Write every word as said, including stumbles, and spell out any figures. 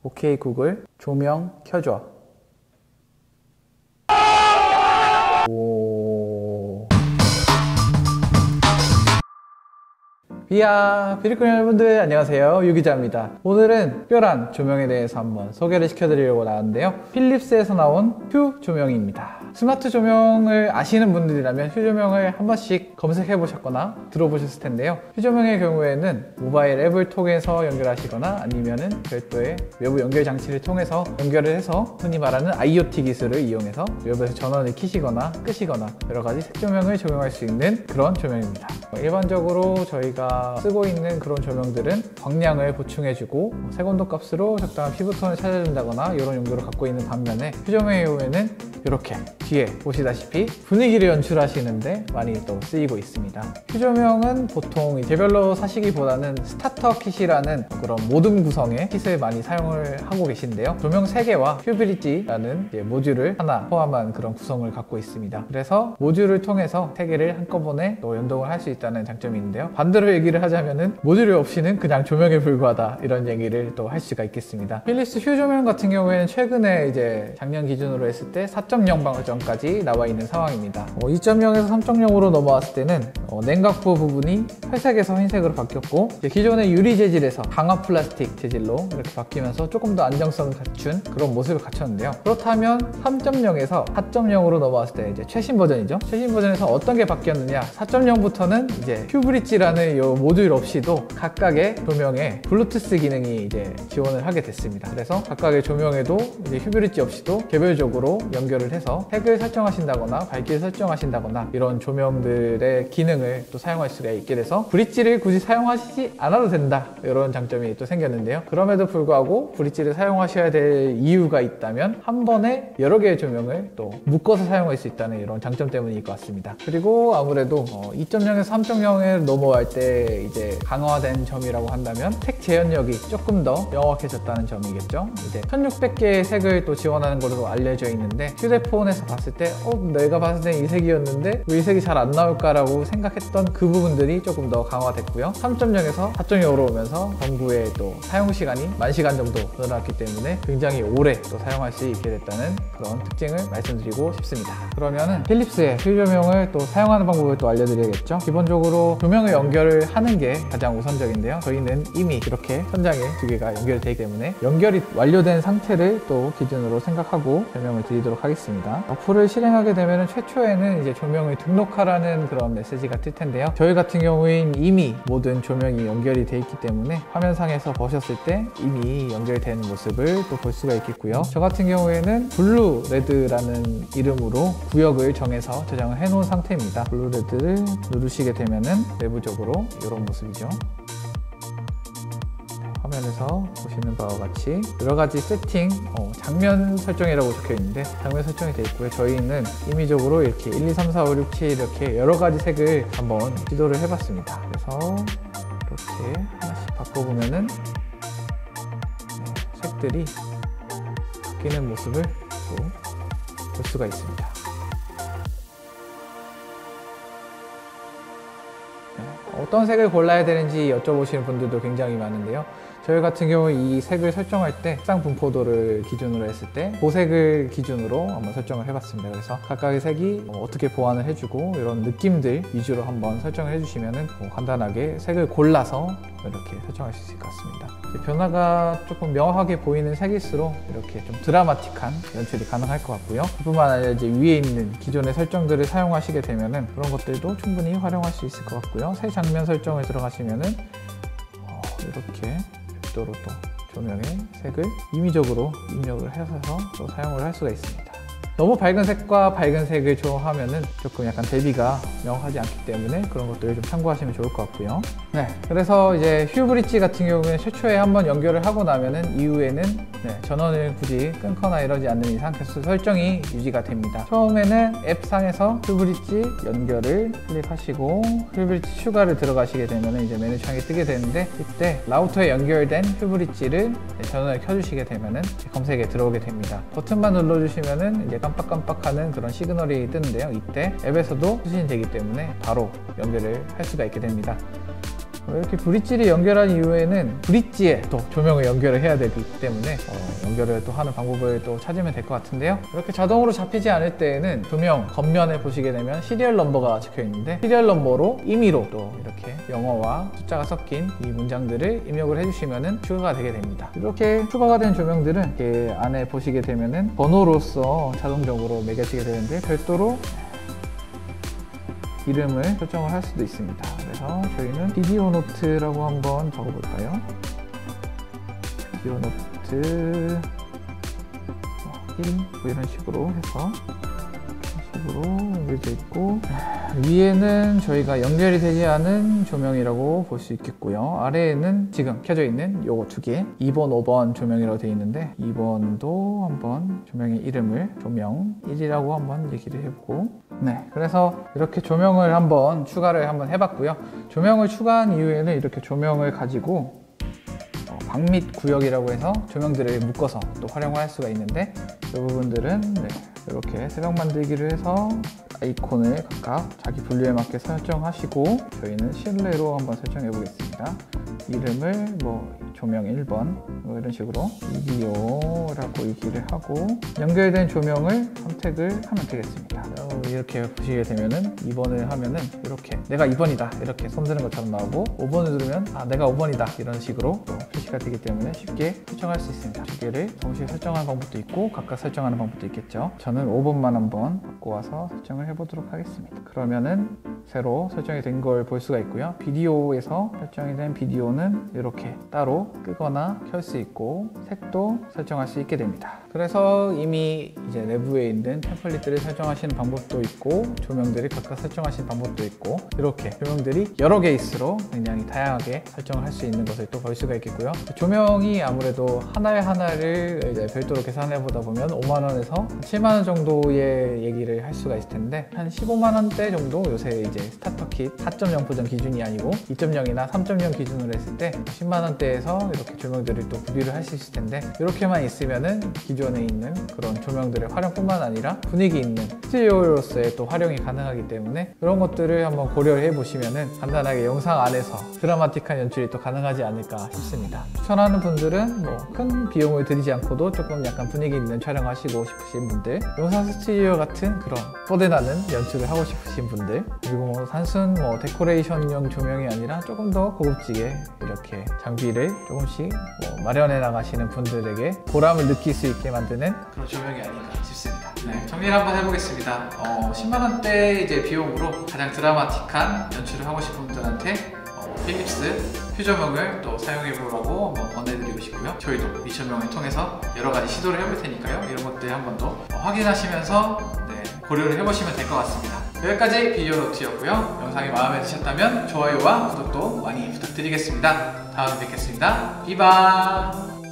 오케이 구글 조명 켜줘. 오. 이야, 비리꾼 여러분들 안녕하세요, 유기자입니다. 오늘은 특별한 조명에 대해서 한번 소개를 시켜드리려고 나왔는데요, 필립스에서 나온 휴 조명입니다. 스마트 조명을 아시는 분들이라면 휴 조명을 한 번씩 검색해 보셨거나 들어보셨을 텐데요, 휴 조명의 경우에는 모바일 앱을 통해서 연결하시거나 아니면은 별도의 외부 연결 장치를 통해서 연결을 해서 흔히 말하는 아이오티 기술을 이용해서 외부에서 전원을 켜시거나 끄시거나 여러가지 색조명을 적용할 수 있는 그런 조명입니다. 일반적으로 저희가 쓰고 있는 그런 조명들은 광량을 보충해주고 색온도 값으로 적당한 피부톤을 찾아준다거나 이런 용도를 갖고 있는 반면에 휴 조명의 경우에는 이렇게 뒤에 보시다시피 분위기를 연출하시는데 많이 또 쓰이고 있습니다. 휴 조명은 보통 개별로 사시기보다는 스타터 킷이라는 그런 모듐 구성의 킷을 많이 사용을 하고 계신데요, 조명 세 개와 휴 브릿지라는 모듈을 하나 포함한 그런 구성을 갖고 있습니다. 그래서 모듈을 통해서 세 개를 한꺼번에 또 연동을 할 수 있다는 장점이 있는데요, 반대로 얘기를 하자면은 모듈이 없이는 그냥 조명에 불과하다, 이런 얘기를 또 할 수가 있겠습니다. 필립스 휴 조명 같은 경우에는 최근에 이제 작년 기준으로 했을 때 사 점 영 버전까지 나와 있는 상황입니다. 어, 이 점 영에서 삼 점 영으로 넘어왔을 때는 어, 냉각부 부분이 회색에서 흰색으로 바뀌었고, 기존의 유리 재질에서 강화 플라스틱 재질로 이렇게 바뀌면서 조금 더 안정성을 갖춘 그런 모습을 갖췄는데요, 그렇다면 삼 점 영에서 사 점 영으로 넘어왔을 때 이제 최신 버전이죠. 최신 버전에서 어떤 게 바뀌었느냐, 사 점 영부터는 이제 휴 브릿지라는 이 모듈 없이도 각각의 조명에 블루투스 기능이 이제 지원을 하게 됐습니다. 그래서 각각의 조명에도 이제 휴 브릿지 없이도 개별적으로 연결을 해서 색을 설정하신다거나 밝기를 설정하신다거나 이런 조명들의 기능을 또 사용할 수가 있게 돼서 브릿지를 굳이 사용하시지 않아도 된다, 이런 장점이 또 생겼는데요, 그럼에도 불구하고 브릿지를 사용하셔야 될 이유가 있다면 한 번에 여러 개의 조명을 또 묶어서 사용할 수 있다는 이런 장점 때문일 것 같습니다. 그리고 아무래도 어 이 점 영에서 삼 점 영에 넘어갈 때 이제 강화된 점이라고 한다면 색 재현력이 조금 더 명확해졌다는 점이겠죠. 이제 천육백 개의 색을 또 지원하는 것으로 알려져 있는데, 휴대폰에서 봤을 때 어? 내가 봤을 때 이 색이었는데 왜 이 색이 잘 안 나올까라고 생각했던 그 부분들이 조금 더 강화됐고요, 삼 점 영에서 사 점 영으로 오면서 전구의 또 사용시간이 만 시간 정도 늘어났기 때문에 굉장히 오래 또 사용할 수 있게 됐다는 그런 특징을 말씀드리고 싶습니다. 그러면은 필립스의 휴 조명을 또 사용하는 방법을 또 알려드려야겠죠. 기본적으로 조명을 연결을 하는 게 가장 우선적인데요, 저희는 이미 이렇게 천장에 두 개가 연결이 되기 때문에 연결이 완료된 상태를 또 기준으로 생각하고 설명을 드리도록 하겠습니다. 어플을 실행하게 되면 최초에는 이제 조명을 등록하라는 그런 메시지가 뜰 텐데요, 저희 같은 경우엔 이미 모든 조명이 연결이 되어 있기 때문에 화면상에서 보셨을 때 이미 연결된 모습을 또 볼 수가 있겠고요, 저 같은 경우에는 블루 레드라는 이름으로 구역을 정해서 저장을 해 놓은 상태입니다. 블루 레드를 누르시게 되면은 내부적으로 이런 모습이죠. 화면에서 보시는 바와 같이 여러가지 세팅, 어, 장면 설정이라고 적혀 있는데 장면 설정이 되어 있고요, 저희는 임의적으로 이렇게 일, 이, 삼, 사, 오, 육, 칠 이렇게 여러가지 색을 한번 시도를 해봤습니다. 그래서 이렇게 하나씩 바꿔보면은 네, 색들이 바뀌는 모습을 또 볼 수가 있습니다. 어떤 색을 골라야 되는지 여쭤보시는 분들도 굉장히 많은데요, 저희 같은 경우 이 색을 설정할 때 색상 분포도를 기준으로 했을 때 보색을 기준으로 한번 설정을 해봤습니다. 그래서 각각의 색이 어떻게 보완을 해주고 이런 느낌들 위주로 한번 설정을 해주시면 간단하게 색을 골라서 이렇게 설정할 수 있을 것 같습니다. 변화가 조금 명확하게 보이는 색일수록 이렇게 좀 드라마틱한 연출이 가능할 것 같고요, 그뿐만 아니라 이제 위에 있는 기존의 설정들을 사용하시게 되면은 그런 것들도 충분히 활용할 수 있을 것 같고요, 새 장면 설정을 들어가시면은 어, 이렇게 별도로 또 조명의 색을 임의적으로 입력을 해서 또 사용을 할 수가 있습니다. 너무 밝은 색과 밝은 색을 조합하면은 조금 약간 대비가 명확하지 않기 때문에 그런 것들을 좀 참고하시면 좋을 것 같고요. 네, 그래서 이제 휴 브릿지 같은 경우에는 최초에 한번 연결을 하고 나면은 이후에는 네, 전원을 굳이 끊거나 이러지 않는 이상 계속 설정이 유지가 됩니다. 처음에는 앱상에서 휴 브릿지 연결을 클릭하시고 휴 브릿지 추가를 들어가시게 되면 이제 메뉴창이 뜨게 되는데, 이때 라우터에 연결된 휴 브릿지를 전원을 켜주시게 되면은 검색에 들어오게 됩니다. 버튼만 눌러주시면은 이제 깜빡깜빡하는 그런 시그널이 뜨는데요, 이때 앱에서도 수신이 되기 때문에 바로 연결을 할 수가 있게 됩니다. 이렇게 브릿지를 연결한 이후에는 브릿지에 또 조명을 연결을 해야 되기 때문에 어, 연결을 또 하는 방법을 또 찾으면 될 것 같은데요. 이렇게 자동으로 잡히지 않을 때에는 조명 겉면에 보시게 되면 시리얼 넘버가 적혀 있는데 시리얼 넘버로 임의로 또 이렇게 영어와 숫자가 섞인 이 문장들을 입력을 해주시면 추가가 되게 됩니다. 이렇게 추가가 된 조명들은 이렇게 안에 보시게 되면은 번호로서 자동적으로 매겨지게 되는데 별도로 이름을 설정을 할 수도 있습니다. 그래서 저희는 비디오 노트라고 한번 적어볼까요? 비디오 노트 일 뭐 이런 식으로 해서 이런 식으로 연결되어 있고, 위에는 저희가 연결이 되지 않은 조명이라고 볼 수 있겠고요. 아래에는 지금 켜져 있는 요거 두 개, 이 번, 오 번 조명이라고 되어 있는데 이 번도 한번 조명의 이름을 조명 일이라고 한번 얘기를 해보고, 네, 그래서 이렇게 조명을 한번 추가를 한번 해봤고요. 조명을 추가한 이후에는 이렇게 조명을 가지고 방밑 구역이라고 해서 조명들을 묶어서 또 활용할 수가 있는데, 이 부분들은 네, 이렇게 새벽 만들기를 해서 아이콘을 각각 자기 분류에 맞게 설정하시고, 저희는 실내로 한번 설정해 보겠습니다. 이름을 뭐 조명 일 번 뭐 이런 식으로 비디오라고 얘기를 하고, 연결된 조명을 선택을 하면 되겠습니다. 이렇게 보시게 되면은 이 번을 하면은 이렇게 내가 이 번이다 이렇게 손드는 것처럼 나오고, 오 번을 누르면 아 내가 오 번이다 이런 식으로 또 표시가 되기 때문에 쉽게 설정할 수 있습니다. 두 개를 동시에 설정하는 방법도 있고 각각 설정하는 방법도 있겠죠. 저는 오 번만 한번 바꿔와서 설정을 해보도록 하겠습니다. 그러면은 새로 설정이 된 걸 볼 수가 있고요. 비디오에서 설정이 된 비디오는 이렇게 따로 끄거나 켤 수 있고 색도 설정할 수 있게 됩니다. 그래서 이미 이제 내부에 있는 템플릿들을 설정하시는 방법도 있고, 조명들이 각각 설정하시는 방법도 있고, 이렇게 조명들이 여러 개 있으로 굉장히 다양하게 설정을 할 수 있는 것을 또 볼 수가 있겠고요. 조명이 아무래도 하나에 하나를 이제 별도로 계산해 보다 보면 오만 원에서 칠만 원 정도의 얘기를 할 수가 있을 텐데, 한 십오만 원대 정도 요새 이제 스타터 킷 사 점 영 버전 기준이 아니고 이 점 영이나 삼 점 영 기준으로 했을 때 십만 원대에서 이렇게 조명들을 또 구비를 할 수 있을 텐데, 이렇게만 있으면은 기존에 있는 그런 조명들의 활용뿐만 아니라 분위기 있는 스튜디오로서의 또 활용이 가능하기 때문에 그런 것들을 한번 고려를 해보시면은 간단하게 영상 안에서 드라마틱한 연출이 또 가능하지 않을까 싶습니다. 추천하는 분들은 뭐 큰 비용을 들이지 않고도 조금 약간 분위기 있는 촬영하시고 싶으신 분들, 영상 스튜디오 같은 그런 뽀대나는 연출을 하고 싶으신 분들, 그리고 뭐 단순 뭐 데코레이션용 조명이 아니라 조금 더 고급지게 이렇게 장비를 조금씩 뭐 마련해 나가시는 분들에게 보람을 느낄 수 있게 만드는 그런 조명이 아닌가 싶습니다. 네, 정리를 한번 해보겠습니다. 어, 십만 원대 이제 비용으로 가장 드라마틱한 연출을 하고 싶은 분들한테 어, 필립스 퓨조명을 또 사용해보라고 한번 권해드리고 싶고요. 저희도 이 조명을 통해서 여러 가지 시도를 해볼 테니까요. 이런 것들 한번 더 확인하시면서 네, 고려를 해보시면 될 것 같습니다. 여기까지 비디오 노트였고요. 영상이 마음에 드셨다면 좋아요와 구독도 많이 부탁드리겠습니다. 다음에 뵙겠습니다. 비바!